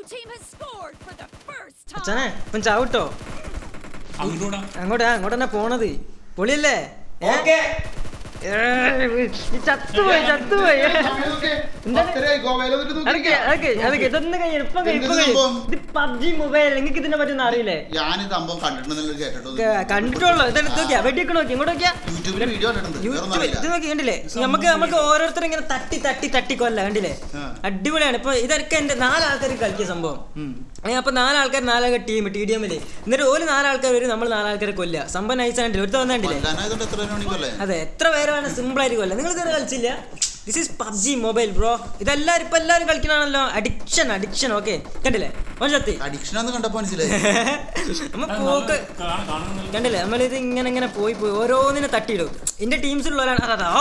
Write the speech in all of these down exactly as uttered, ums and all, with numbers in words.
അച്ഛനെ ഇപ്പം ചാവട്ടോ അങ്ങോട്ടാ അങ്ങോട്ടെന്നാ പോണത് പൊളിയല്ലേ ചത്തുപോയി ചത്തുപോയി ഇതൊന്നും കഴിയും ഇപ്പൊ ഇത് പബ്ജി മൊബൈൽ നിങ്ങൾക്ക് ഇതിനെ പറ്റുന്ന അറിയില്ലേ കണ്ടിട്ടുള്ളൂ ഇതെടുത്ത് നോക്കിയാ വെടിയൊക്കെ നോക്കി ഇങ്ങോട്ട് നോക്കിയാ യൂട്യൂബ് ഇത് നോക്കി കണ്ടില്ലേ നമുക്ക് നമുക്ക് ഓരോരുത്തരും ഇങ്ങനെ തട്ടി തട്ടി തട്ടി കൊല്ല കണ്ടില്ലേ അടിപൊളിയാണ് ഇപ്പൊ ഇതൊക്കെ എന്റെ നാലാൾക്കാർ കളിക്കിയ സംഭവം അപ്പൊ നാലാൾക്കാർ നാലാൾക്കാർ ടീം ടി ഡി എമ്മില് എന്നിട്ട് ഒരു നാലാൾക്കാർ വരും നമ്മൾ നാലാൾക്കാരെ കൊല്ലുക സംഭവം നൈസ് ആയിട്ടില്ല ഒരു തോന്നണ്ടില്ലേ അതെ എത്ര പേരാണ് സിമ്പിൾ ആയിട്ട് കൊല്ല നിങ്ങൾ ഇതുവരെ കളിച്ചില്ല this is PUBG mobile bro ഇതെല്ലാരും ഇപ്പൊ എല്ലാരും കളിക്കണാണല്ലോ അഡിക്ഷൻ അഡിക്ഷൻ ഓക്കെ കണ്ടില്ലേ കണ്ടില്ലേ നമ്മളിത് ഇങ്ങനെ ഇങ്ങനെ പോയി പോയി ഓരോന്നിനെ തട്ടിയിടും എന്റെ ടീംസിലുള്ളവരാണ്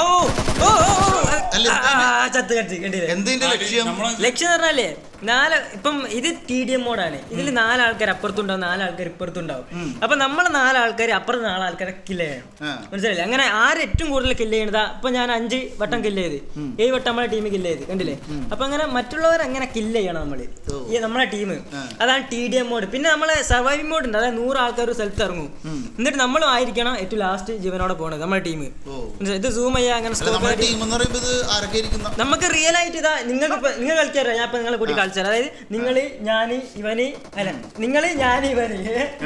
ചത്ത് കടിച്ച് കണ്ടില്ലേ ലക്ഷ്യം എന്ന് പറഞ്ഞാലേ നാല് ഇപ്പം ഇത് ടി ഡി എം മോഡാണ് ഇതിൽ നാലാൾക്കാർ അപ്പുറത്തുണ്ടാവും നാലാൾക്കാർ ഇപ്പുറത്തുണ്ടാവും അപ്പൊ നമ്മളെ നാലാൾക്കാർ അപ്പുറത്ത് നാലാൾക്കാരെ കില്ല് ചെയ്യണം മനസ്സിലായില്ലേ അങ്ങനെ ആര് ഏറ്റവും കൂടുതൽ കില്ല് ചെയ്യണതാ ഇപ്പൊ ഞാൻ അഞ്ച് വട്ടം കില്ല് ചെയ്ത് ഏഴ് വട്ടം നമ്മളെ ടീം കില്ല് ചെയ്ത് കണ്ടില്ലേ അപ്പൊ അങ്ങനെ മറ്റുള്ളവർ അങ്ങനെ കില്ല് ചെയ്യണം നമ്മള് ഈ നമ്മളെ ടീം അതാണ് ടി ഡി എം മോഡ് പിന്നെ നമ്മളെ സർവൈവിംഗ് മോഡ് ഉണ്ട് അതായത് നൂറ് ആൾക്കാർ ഒരു സ്ഥലത്ത് ഇറങ്ങും എന്നിട്ട് നമ്മളും ആയിരിക്കണം ഏറ്റവും ലാസ്റ്റ് ജീവനോടെ പോണത് നമ്മളെ ടീം ഇത് സൂം ചെയ്യാ അങ്ങനെ നമുക്ക് റിയൽ ആയിട്ട് ഇതാ നിങ്ങൾക്ക് നിങ്ങൾ കളിക്കാറില്ല ഞാൻ ഇപ്പൊ നിങ്ങളെ കൂടി കളിച്ചത് അതായത് നിങ്ങള് ഞാന് ഇവന് അല്ല നിങ്ങള് ഞാന് ഇവന്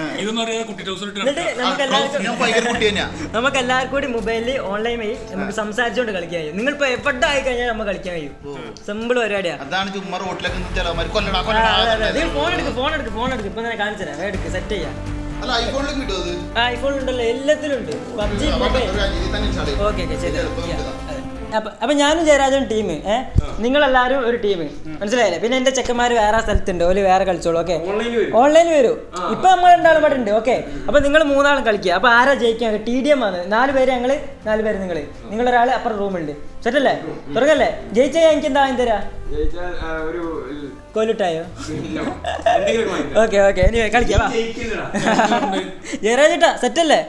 നമുക്ക് എല്ലാവർക്കും കൂടി മൊബൈലിൽ ഓൺലൈൻ വഴി നമുക്ക് സംസാരിച്ചുകൊണ്ട് കളിക്കാൻ കഴിയും നിങ്ങൾ ഇപ്പൊ എവിടെ ആയി കഴിഞ്ഞാൽ നമുക്ക് കളിക്കാൻ കഴിയും സിമ്പിൾ പരിപാടിയാണ് ഫോൺ എടുക്ക് ഫോൺ എടുക്ക് ഫോൺ എടുക്ക് ഇപ്പൊ ഞാൻ കാണിച്ചു തരാം എടുക്ക് സെറ്റ് ചെയ്യാം ഐഫോൺ ഉണ്ടല്ലോ എല്ലാത്തിലും ഉണ്ട് പബ്ജി മൊബൈൽ ഓക്കെ ഓക്കെ ശരി അപ്പൊ അപ്പൊ ഞാനും ജയരാജൻ ടീം ഏഹ് നിങ്ങളെല്ലാരും ഒരു ടീം മനസ്സിലായില്ലേ പിന്നെ എന്റെ ചെക്കന്മാര് വേറെ സ്ഥലത്തുണ്ട് ഓല് വേറെ കളിച്ചോളൂ ഓക്കെ ഓൺലൈനിൽ വരും ഇപ്പൊ നമ്മൾ രണ്ടാളും ഇവിടെ ഉണ്ട് ഓക്കെ അപ്പൊ നിങ്ങൾ മൂന്നാളും കളിക്കുക അപ്പൊ ആരാ ജയിക്കാൻ ടി ഡി എം ആണ് നാല് പേര് ഞങ്ങള് നാല് പേര് നിങ്ങള് നിങ്ങളൊരാള് അപ്പുറം റൂമുണ്ട് സെറ്റല്ലേ തുറക്കല്ലേ ജയിച്ചാൽ എനിക്ക് എന്താ വാങ്ങി തരാ കൊല്ലിട്ടായോ ഓക്കെ ഓക്കെ ഇനി കളിക്കാം ജയരാജേട്ടാ സെറ്റല്ലേ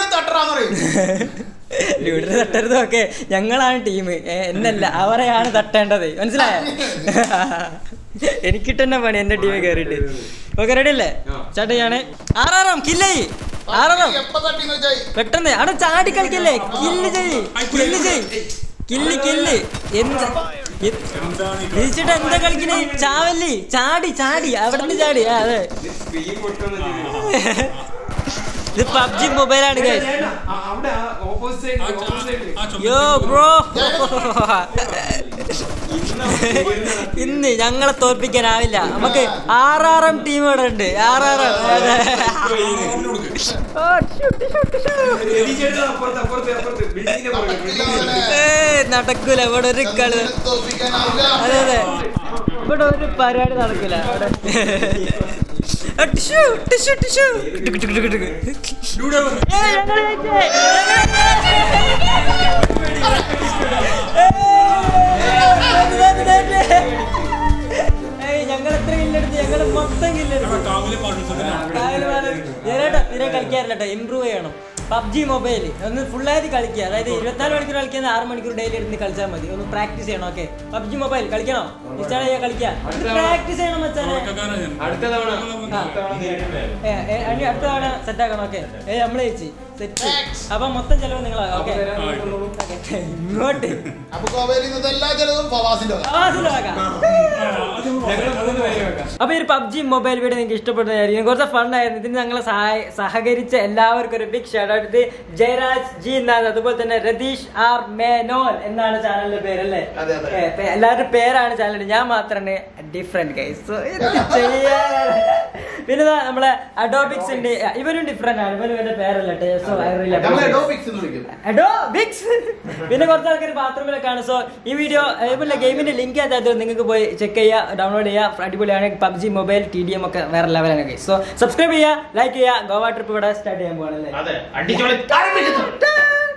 ലൂഡിന് തട്ടരുത് ഓക്കെ ഞങ്ങളാണ് ടീം എന്നല്ല അവരെയാണ് തട്ടേണ്ടത് മനസ്സിലായോ എനിക്കിട്ടെന്നെ പണി എന്റെ ടീമിൽ കയറിയിട്ട് ഓക്കെ റെഡി അല്ലേ സ്റ്റാർട്ട് ചെയ്യാണ് ആറാറാം കില്ലായി ആറാറാം പെട്ടെന്ന് അവിടെ ചാടി കളിക്കല്ലേ കില്ല് ചെയ്യ് കില്ല് ചെയ്യ് കില്ല് കില്ല് എന്ത് തിരിച്ചിട്ട് എന്താ കളിക്കണേ ചാവല്ലേ ചാടി ചാടി അവിടെ നിന്ന് ചാടി അതെ ഇത് പബ്ജി മൊബൈലാണ് യോ ബ്രോ ഇന്ന് ഞങ്ങളെ തോൽപ്പിക്കാനാവില്ല നമുക്ക് ആറാറാം ടീം ഇവിടെ ഉണ്ട് ആറാറാം നടക്കൂല ഇവിടെ ഒരു കളി അതെ അതെ ഇവിടെ ഒരു പരിപാടി നടക്കൂല അവിടെ ഞങ്ങൾ എത്ര കില്ലെടുത്ത് ഞങ്ങൾ മൊത്തം കില്ലെടുത്ത് തീരെ കളിക്കാറില്ല ഇമ്പ്രൂവ് ചെയ്യണം പബ്ജി മൊബൈൽ ഒന്ന് ഫുള്ളായിട്ട് കളിക്കുക അതായത് ഇരുപത്തിനാല് മണിക്കൂർ കളിക്കുന്ന ആറ് മണിക്കൂർ ഡെയിലി എടുത്ത് കളിച്ചാൽ മതി ഒന്ന് പ്രാക്ടീസ് ചെയ്യണം ഓക്കെ പബ്ജി മൊബൈൽ കളിക്കണം ഇൻസ്റ്റാൾ ചെയ്യാൻ കളിക്കുക പ്രാക്ടീസ് ചെയ്യണം വെച്ചാൽ അടുത്ത തവണ സെറ്റ് ആക്കണം ഓക്കെ ഏ നമ്മളെ ചേച്ചി സെറ്റ് അപ്പൊ മൊത്തം ചെലവ് നിങ്ങളാ ഓക്കെ ഇങ്ങോട്ട് അപ്പൊ ഈ ഒരു പബ്ജി മൊബൈൽ വീഡിയോ നിങ്ങൾക്ക് ഇഷ്ടപ്പെട്ടതായിരിക്കും കുറച്ച് ഫണ്ടായിരുന്നു ഇതിന് ഞങ്ങളെ സഹകരിച്ച എല്ലാവർക്കും ഒരു big shout out Jayaraj ji എന്നാണ് അതുപോലെ തന്നെ രതീഷ് ആർ മേനോൻ എന്നാണ് ചാനലിന്റെ പേരല്ലേ എല്ലാവരുടെ പേരാണ് ചാനൽ ഞാൻ മാത്രമാണ് ഡിഫറെന്റ് ഗൈസ് പിന്നെ നമ്മളെ അഡോബിക്സ് ഉണ്ട് ഇവരും ഡിഫറെന്റ് ആണ് ഇവരും ഇവന്റെ പേരല്ല പിന്നെ കുറച്ച് ആൾക്കാർ ബാത്റൂമിലൊക്കെ ആണ് സോ ഈ വീഡിയോ ഇവരുടെ ഗെയിമിന്റെ ലിങ്ക് അതായത് നിങ്ങൾക്ക് പോയി ചെക്ക് ചെയ്യുക ഡൗൺലോഡ് ചെയ്യുക അടിപൊളിയാണ് PUBG mobile T D M ഒക്കെ വേറെ ലെവലാണ് സോ സബ്സ്ക്രൈബ് ചെയ്യുക ലൈക്ക് ചെയ്യുക ഗോവ ട്രിപ്പ് ഇവിടെ സ്റ്റാർട്ട് ചെയ്യാൻ പോകണല്ലേ